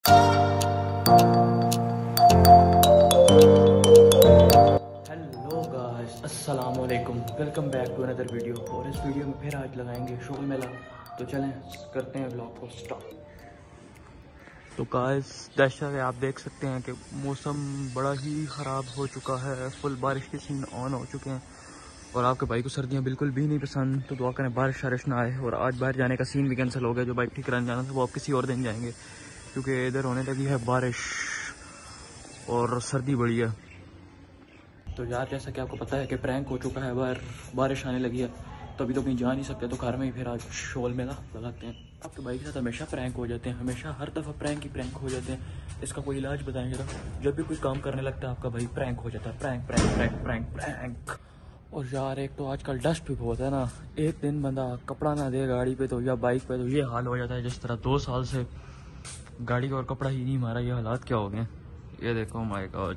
Hello guys, अस्सलाम वालेकुम, welcome back to another video. और इस वीडियो में फिर आज लगाएंगे शोल मेला। तो चलें करते हैं व्लॉग को स्टार्ट। तो गाइस जैसा कि आप देख सकते हैं कि मौसम बड़ा ही ख़राब हो चुका है, फुल बारिश के सीन ऑन हो चुके हैं और आपके भाई को सर्दियाँ बिल्कुल भी नहीं पसंद। तो दुआ करें बारिश शारिश ना आए। और आज बाहर जाने का सीन भी कैंसिल हो गया, जो बाइक ठीक कराने जाना था वो आप किसी और दिन जाएंगे, क्योंकि इधर होने लगी है बारिश और सर्दी बड़ी है। तो यार जैसा कि आपको पता है कि प्रैंक हो चुका है, बारिश आने लगी है, तो अभी तो कहीं जा नहीं सकते, तो घर में ही फिर आज शोल मेला लगाते हैं। आपके भाई के साथ हमेशा प्रैंक हो जाते हैं, हमेशा हर दफ़ा प्रैंक ही प्रैंक हो जाते हैं। इसका कोई इलाज बताएं जरा। जब भी कोई काम करने लगता है आपका भाई प्रैंक हो जाता है, prank prank prank prank prank. और यार एक तो आजकल डस्ट भी बहुत है ना, एक दिन बंदा कपड़ा ना दे गाड़ी पे तो या बाइक पे तो ये हाल हो जाता है। जिस तरह 2 साल से गाड़ी का और कपड़ा ही नहीं मारा, ये हालात क्या हो गए। ये देखो माय गॉड।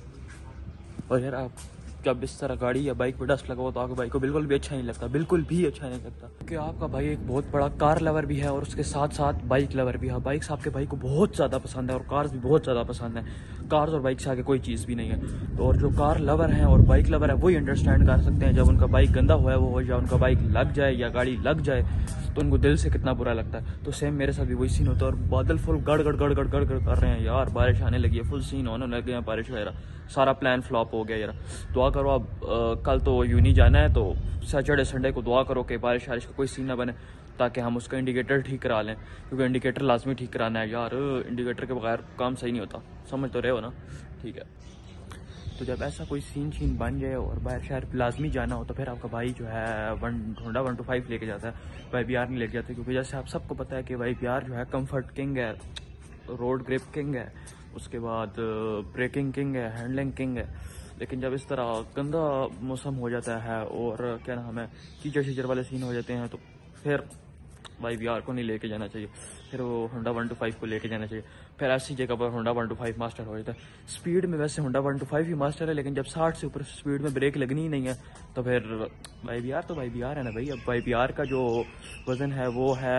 और यार आप जब इस तरह गाड़ी या बाइक पे डस्ट लगाओ तो आपके भाई को बिल्कुल भी अच्छा नहीं लगता, बिल्कुल भी अच्छा नहीं लगता। क्योंकि आपका भाई एक बहुत बड़ा कार लवर भी है और उसके साथ साथ बाइक लवर भी है। बाइक्स आपके भाई को बहुत ज़्यादा पसंद है और कार्स भी बहुत ज़्यादा पसंद है। कार्स और बाइक से आगे कोई चीज़ भी नहीं है। तो और जो कार लवर हैं और बाइक लवर है वही अंडरस्टैंड कर सकते हैं, जब उनका बाइक गंदा हुआ है वो या उनका बाइक लग जाए या गाड़ी लग जाए तो उनको दिल से कितना बुरा लगता है। तो सेम मेरे साथ भी वही सीन होता है। और बादल फुल गड़ गड़ गड़ गड़ गड़ गड़ कर रहे हैं यार, बारिश आने लगी है, फुल सीन होने लगे हैं बारिश वगैरह। सारा प्लान फ्लॉप हो गया यार। दुआ करो अब कल तो यूनी जाना है, तो सैटरडे संडे को दुआ करो कि बारिश वारिश का कोई सीन ना बने, ताकि हम उसका इंडिकेटर ठीक करा लें, क्योंकि इंडिकेटर लाजमी ठीक कराना है यार। इंडिकेटर के बगैर काम सही नहीं होता, समझ तो रहे हो ना। ठीक है, तो जब ऐसा कोई सीन शीन बन जाए और बाहर शहर लाजमी जाना हो तो फिर आपका भाई जो है होंडा 125 लेके जाता है, YBR नहीं लेके जाता। क्योंकि जैसे आप सबको पता है कि YBR जो है कंफर्ट किंग है, रोड ग्रिप किंग है, उसके बाद ब्रेकिंग किंग है, हैंडलिंग किंग है। लेकिन जब इस तरह गंदा मौसम हो जाता है और क्या नाम है कीचड़ शीचड़ वाले सीन हो जाते हैं, तो फिर YBR को नहीं लेके जाना चाहिए, फिर वो होंडा 125 को लेके जाना चाहिए। फिर ऐसी जगह पर होंडा 125 मास्टर हो जाता है। स्पीड में वैसे होंडा 125 ही मास्टर है, लेकिन जब 60 से ऊपर स्पीड में ब्रेक लगनी ही नहीं है तो फिर YBR तो YBR है ना भाई। अब YBR का जो वज़न है वो है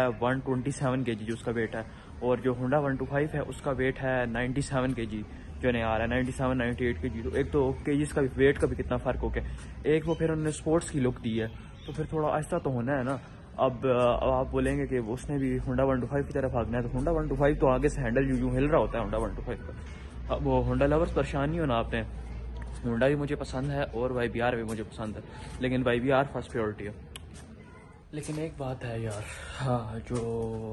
127 kg जो उसका वेट है, और जो होंडा 125 है उसका वेट है 97 kg जो नहीं आ रहा है, 97-98 kg। तो एक तो केजीज का भी वेट का भी कितना फ़र्क हो गया। एक वो फिर उन्होंने स्पोर्ट्स की लुक दी है, तो फिर थोड़ा ऐसा तो होना है ना। अब आप बोलेंगे कि उसने भी होंडा 125 की तरफ भागना है, तो होंडा 125 तो आगे से हैंडल यूं हिल रहा होता है होंडा 125 का। अब वो होंडा लवर्स परेशान नहीं होना आपने। होंडा भी मुझे पसंद है और YBR भी मुझे पसंद है, लेकिन YBR फर्स्ट प्रायोरिटी है। लेकिन एक बात है यार, हाँ, जो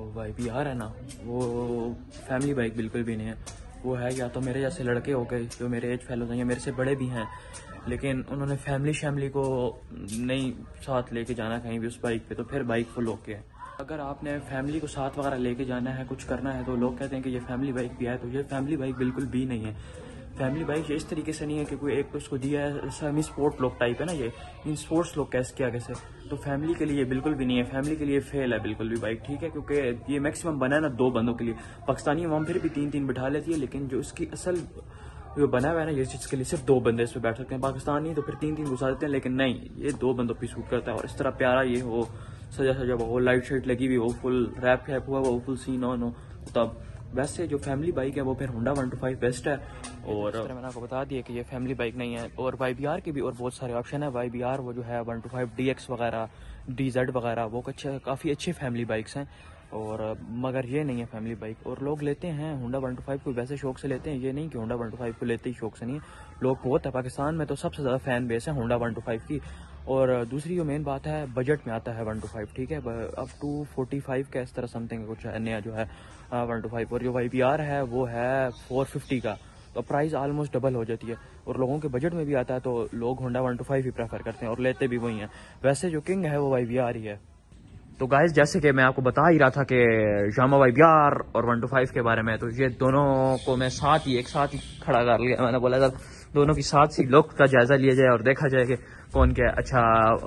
YBR है ना वो फैमिली बाइक बिल्कुल भी नहीं है। वो है या तो मेरे जैसे लड़के हो गए जो मेरे एज फेलो हैं या मेरे से बड़े भी हैं, लेकिन उन्होंने फैमिली को नहीं साथ लेके जाना कहीं भी उस बाइक पे, तो फिर बाइक फुल ओके है। अगर आपने फैमिली को साथ वगैरह लेके जाना है, कुछ करना है, तो लोग कहते हैं कि ये फैमिली बाइक भी है, तो ये फैमिली बाइक बिल्कुल भी नहीं है। फैमिली बाइक इस तरीके से नहीं है कि कोई एक तो उसको दिया है, सेमी स्पोर्ट लोग टाइप है ना ये, इन स्पोर्ट्स लोग कैसे क्या कैसे, तो फैमिली के लिए बिल्कुल भी नहीं है। फैमिली के लिए फेल है बिल्कुल भी बाइक, ठीक है, क्योंकि ये मैक्सिमम बना है ना 2 बंदों के लिए। पाकिस्तानी अवाम फिर भी 3-3 बिठा लेती है, लेकिन जो इसकी असल जो बना हुआ है ना ये चीज़ के लिए सिर्फ 2 बंदे इस पर बैठ सकते हैं। पाकिस्तानी तो फिर 3-3 घुसा देते हैं, लेकिन नहीं, ये 2 बंदों पर सूट करता है। और इस तरह प्यारा ये हो, सजा सजा हो, लाइट शाइट लगी हुई हो, फुल रैप शैप हुआ हो, फुल सीन ऑन हो, तब वैसे जो फैमिली बाइक है वो फिर होंडा 125 बेस्ट है। और मैंने आपको बता दिया कि ये फैमिली बाइक नहीं है। और YBR के भी और बहुत सारे ऑप्शन है। YBR वो जो है 125 DX वगैरह, DZ वगैरह, वो काफ़ी अच्छे फैमिली बाइक्स हैं, और मगर ये नहीं है फैमिली बाइक। और लोग लेते हैं होंडा 125 को वैसे शौक से लेते हैं, ये नहीं कि होंडा 125 को लेते ही शौक से नहीं है। लोग बहुत है, पाकिस्तान में तो सबसे ज़्यादा फ़ैन बेस है होंडा 125 की। और दूसरी जो मेन बात है, बजट में आता है 125, ठीक है, अब 245 का इस तरह समथिंग कुछ नया जो है 125। और जो YBR है वो है 450 का, तो प्राइस ऑलमोस्ट डबल हो जाती है। और लोगों के बजट में भी आता है, तो लोग होंडा 125 ही प्रेफर करते हैं और लेते भी वही हैं। वैसे जो किंग है वो YBR ही है। तो गाइस जैसे कि मैं आपको बता ही रहा था कि यामा YBR और 125 के बारे में, तो ये दोनों को मैं एक साथ ही खड़ा कर लिया। मैंने बोला था दोनों की साथ ही लुक का जायजा लिया जाए और देखा जाए कि कौन क्या। अच्छा,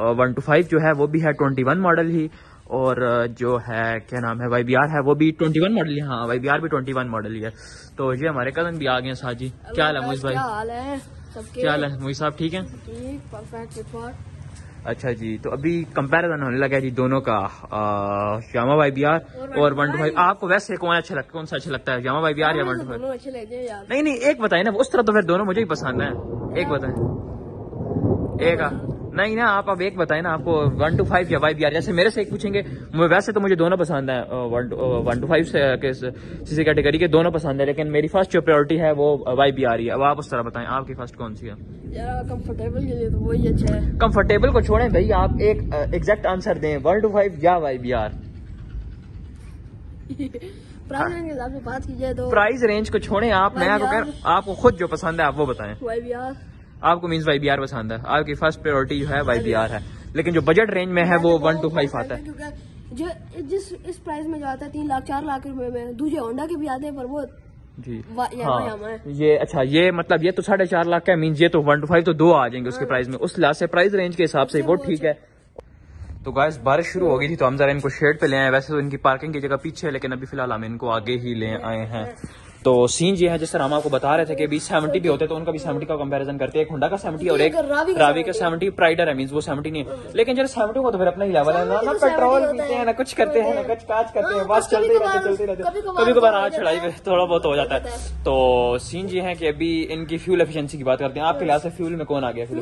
125 जो है वो भी है 21 मॉडल ही, और जो है क्या नाम है YBR है वो भी 21 मॉडल ही। हाँ, YBR भी 21 मॉडल ही है। तो ये हमारे कजन भी आ गए हैं साथ जी। क्या हाल है मुइस भाई? क्या हाल है? क्या हाल है मुइस साहब? ठीक है, ठीक, परफेक्ट रिपोर्ट। अच्छा जी, तो अभी कंपैरिजन होने लगा है जी दोनों का, यामा YBR और 125। आपको वैसे कौन अच्छा लगता है, कौन सा अच्छा लगता है, यामा YBR या 125? दोनों अच्छे लगते हैं यार। नहीं एक बताए ना, उस तरह तो फिर दोनों मुझे ही पसंद है। एक बताए, एक नहीं ना, आप अब एक बताए ना, आपको 125 या YBR? जैसे मेरे से एक पूछेंगे, वैसे तो मुझे दोनों पसंद है, 125 के सीसी कैटेगरी के दोनों पसंद है, लेकिन मेरी फर्स्ट जो प्रायोरिटी है वो YBR ही है। अब आप उस तरह बताएं, आपकी फर्स्ट कौन सी है? यार कंफर्टेबल के लिए तो वही अच्छा है। कंफर्टेबल को छोड़ें भाई, आप एक एग्जैक्ट आंसर दें, 125 या YBR? प्राइस रेंज के हिसाब से बात की जाए तो प्राइस रेंज को छोड़ें आप, मैं आपको खुद जो पसंद है आप वो बताएं। YBR। आपको मीन्स YBR पसंद है, आपकी फर्स्ट प्रायोरिटी जो है YBR है, लेकिन जो बजट रेंज में है वो 125 आता है। जो इस प्राइस में जो आता है 3 लाख 4 लाख रुपए में, दूसरे होंडा के भी आते हैं, पर वो जी हाँ ये अच्छा, ये मतलब ये तो 4.5 लाख का मीन्स, ये तो 125 तो 2 आ जाएंगे उसके प्राइस में, उस लिहाज से प्राइस रेंज के हिसाब से वो ठीक है। तो गाइस बारिश शुरू हो गई थी तो हम जरा इनको शेड पे ले आए, वैसे तो इनकी पार्किंग की जगह पीछे है, लेकिन अभी फिलहाल हम इनको आगे ही ले आए हैं। तो सीन ये है, जिस तरह हम आपको बता रहे थे कि 70 भी होते तो उनका भी 70 का कंपैरिजन करते हैं, एक होंडा का 70 और एक रावी का 70। प्राइडर है मींस वो 70 नहीं है, लेकिन जरा 70 को तो फिर अपना ही लेवल है ना, पेट्रोल पीते हैं ना कुछ करते हैं ना कुछ काज करते हैं, बस चलते रहते कभी कभार आज चढ़ाई पे थोड़ा बहुत हो जाता है। तो सीन ये है कि अभी इनकी फ्यूल एफिशिएंसी की बात करते हैं। आपके लिहाज से फ्यूल में कौन आ गया?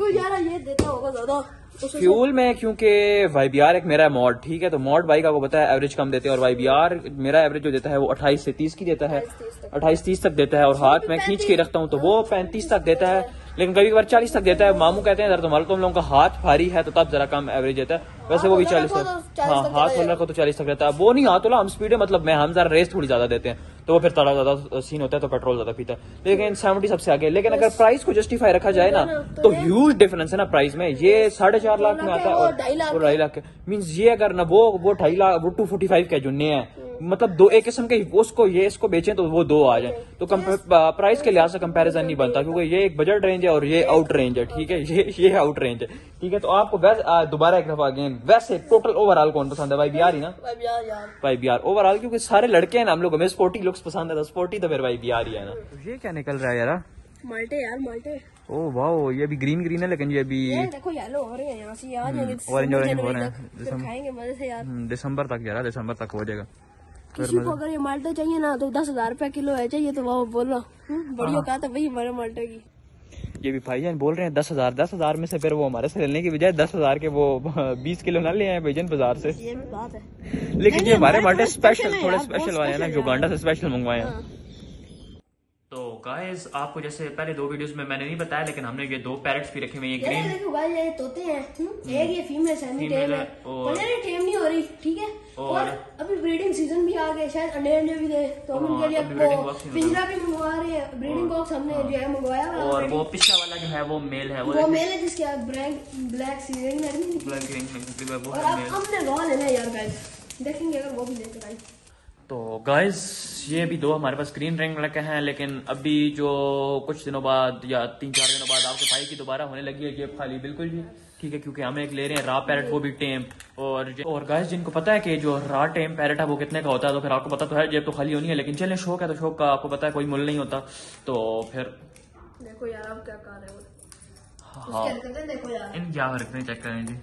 फ्यूल में क्योंकि YBR एक मेरा मॉड, ठीक है, तो मॉड बाइक आपको पता है एवरेज कम देते हैं, और YBR मेरा एवरेज जो देता है वो 28 से 30 की देता है, 28-30 तक देता है, और हाथ में खींच के रखता हूँ तो वो 35 तक देता है, लेकिन कभी कभार 40 तक देता है। मामू कहते हैं तुम्हारा तुम लोगों का हाथ भारी है तो तब जरा कम एवरेज देता है, वैसे वो भी 40 तक, हाँ हाथ होल्डर को तो 40 तक रहता है। वो नहीं हाथ होला हम स्पीड है, मतलब मैं हम जरा रेस थोड़ी ज्यादा देते हैं तो वो फिर थोड़ा ज्यादा सीन होता है, तो पेट्रोल ज्यादा पीता है, लेकिन 70 सबसे आगे। लेकिन अगर प्राइस को जस्टिफाई रखा जाए ना तो ह्यूज डिफरेंस है ना प्राइस में, ये 4.5 लाख में आता है और 2.5 लाख के मीन्स ये अगर ना वो 2.5 लाख वो 245 के जुन्ने हैं, मतलब दो एक किस्म के उसको ये इसको बेचें तो वो 2 आ जाए, तो प्राइस के लिहाज से कंपैरिजन नहीं बनता, क्योंकि ये एक बजट रेंज है और ये आउट रेंज है, ठीक है, ये आउट रेंज है, ठीक है। तो आपको दोबारा एक दफा अगेन, वैसे टोटल ओवरऑल कौन पसंद है? YBR ही ना? YBR ओवरऑल, क्योंकि सारे लड़के हैं ना हम लोग, हमें स्पोर्टी लुक्स पसंद है, तो स्पोर्टी तो फिर YBR ही है ना। तो ये क्या निकल रहा है यार? माल्टे यार, माल्टे। ओह वाह, ये भी ग्रीन ग्रीन है, लेकिन ये भी देखो येलो हो रहे हैं यहाँ से, ऑरेंज हो रहे हैं, खाएंगे मजे से यार। दिसंबर तक यार, दिसंबर तक हो जाएगा। किसी को अगर ये माल्टे चाहिए ना तो 10,000 रुपए किलो है, चाहिए तो वो बोलो, बढ़िया कहा था भाई हमारे माल्टे की। ये भी भाईजान बोल रहे हैं 10,000 में से फिर वो हमारे से लेने की बजाय 10,000 के वो 20 किलो ना ले आए भाईजान बाजार से। ये भी बात है, लेकिन ये हमारे माल्टे स्पेशल, थोड़े स्पेशल वाले हैं ना, जो गांडा से स्पेशल मंगवाए हैं। तो गाइस आपको जैसे पहले 2 वीडियोस में मैंने नहीं बताया, लेकिन हमने ये 2 पैरेट्स भी रखे हुए हैं, ये ग्रीन, देखो भाई ये तोते हैं, एक ये फीमेल सेमी टेम है, और ये टेम नहीं हो रही, ठीक है, और अभी ब्रीडिंग सीजन भी आ गया, शायद अंडे भी दे, तो हम उनके लिए वो पिंजरा भी मंगवा रहे हैं, ब्रीडिंग बॉक्स हमने जो है मंगवाया, और वो पिछला वाला जो है वो मेल है, वो मेल है जिसके ब्लैक सीरिंग है, और अब हमने वो लेना है यार गाइस, देखेंगे अगर वो भी लेकर आए। तो गाइस ये भी 2 हमारे पास ग्रीन रिंग लगे हैं, लेकिन अभी जो कुछ दिनों बाद या 3-4 दिनों बाद आपके भाई की दोबारा होने लगी है जेब खाली, बिल्कुल जी ठीक है, क्योंकि हम एक ले रहे हैं रा पैरेट, वो भी टेम। और गाइस जिनको पता है कि जो रा टेम पैरेट है वो कितने का होता है, तो फिर आपको पता तो है जेब तो खाली होनी है, लेकिन चलें शौक है तो शौक का आपको पता है कोई मुल्य नहीं होता, तो फिर देखो यार आप क्या कर रहे हो, हाँ देखो यार इन क्या हरकतें चेक करें जी,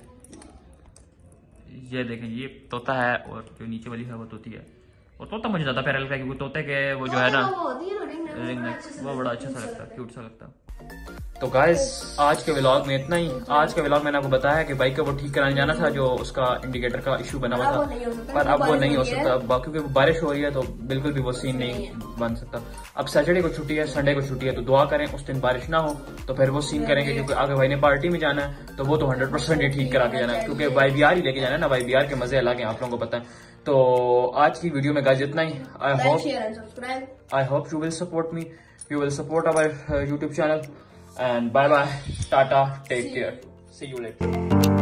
ये देखें ये तोता है और जो नीचे वाली है वो तोती है, और तोता मुझे ज्यादा प्यारा लगता है क्योंकि तोते के वो जो है ना रिंग नेक वो बड़ा अच्छा सा लगता है, क्यूट सा लगता है। तो गाइस आज के व्लॉग में इतना ही। आज के व्लॉग मैंने आपको बताया कि बाइक का वो ठीक कराने जाना था, जो उसका इंडिकेटर का इशू बना हुआ था, पर अब वो नहीं हो सकता क्योंकि बारिश हो रही है, तो बिल्कुल भी वो सीन नहीं बन सकता। अब सैटरडे को छुट्टी है, संडे को छुट्टी है, तो दुआ करें उस दिन बारिश ना हो तो फिर वो सीन करेंगे, क्योंकि आगे भाई ने पार्टी में जाना है तो वो तो 100% ही ठीक करा के जाना है, क्योंकि YBR ही लेके जाना है ना, YBR के मजे अलग हैं, आप लोगों को पता है। तो आज की वीडियो में गाइस इतना ही। I hope you will support me, you will support our YouTube channel, and bye bye, tata, take care, see you later.